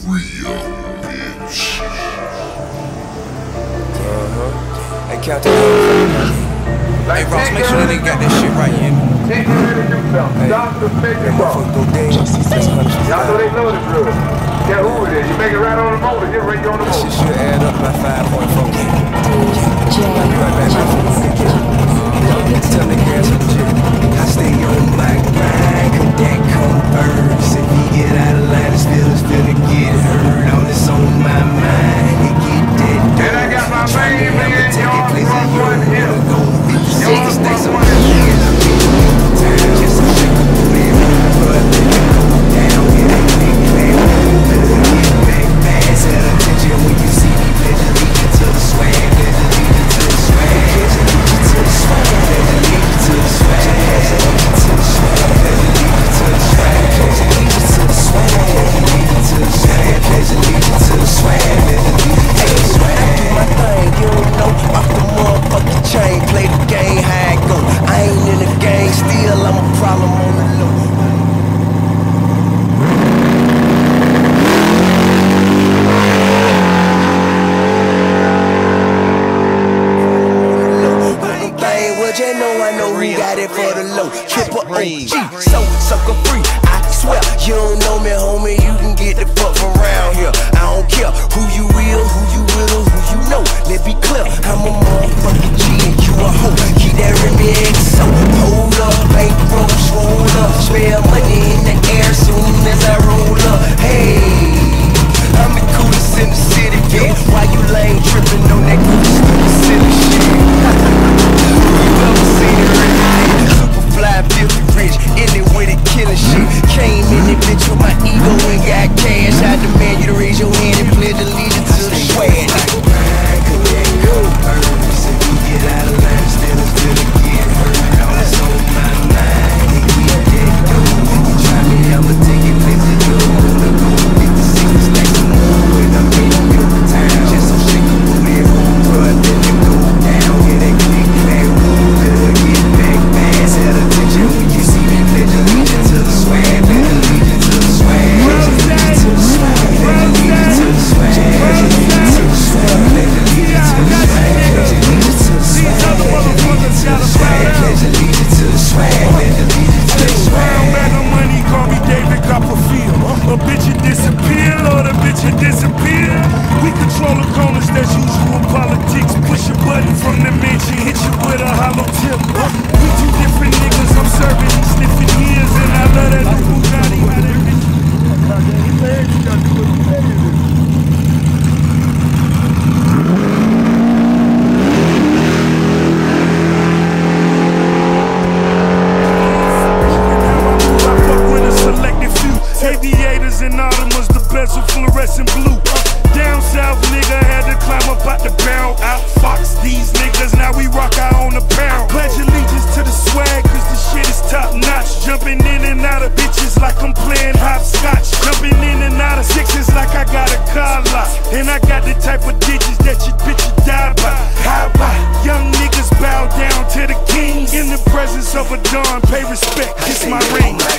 bitch. Hey, Captain. Hey, Ross, make sure that they got that shit right, you hear me? Hey, motherfucker go dance. Y'all know they know the drill. Yeah, who it is? You make it right on the motor, get right on the motor. That shit should add up by 5.4. Tell the girls legit. I stay on my grind, could that come first? If he get out of line, his feelings finna get hurt. All this on my mind, it get that dirt. And I got my main man, y'all one here. You know I know who got it for the low. Triple OG, so sucker free. I swear, you don't know me, homie. You can get the fuck from around here. I don't care who you will, who you will, or who you know. Let's be clear, I'm a motherfucking G and you a hoe. Keep that remix so hold up, bankroll, swole up, spare money in the air soon as I roll up. Hey, I'm the coolest in the city, bitch. Why you lame tripping on that coolest in the city shit? Came in it, bitch, with my ego and got cash. I demand you to raise your hand and pledge allegiance to the swag. We control the corners, that's usual politics. Push a button from the mansion, hit you with a hollow tip. We two different niggas, I'm serving these sniffing years, and I love that new Bugatti. I fuck with a selected few aviators and automals, the bezel fluorescent blue. Down south nigga had to climb up out the barrel. Outfox these niggas, now we rock our own apparel. Pledge allegiance to the swag, cause the shit is top notch. Jumping in and out of bitches like I'm playing hopscotch. Jumping in and out of sixes like I got a car lot. And I got the type of digits that your bitch die by. How about young niggas bow down to the kings? In the presence of a dawn, pay respect, kiss my ring.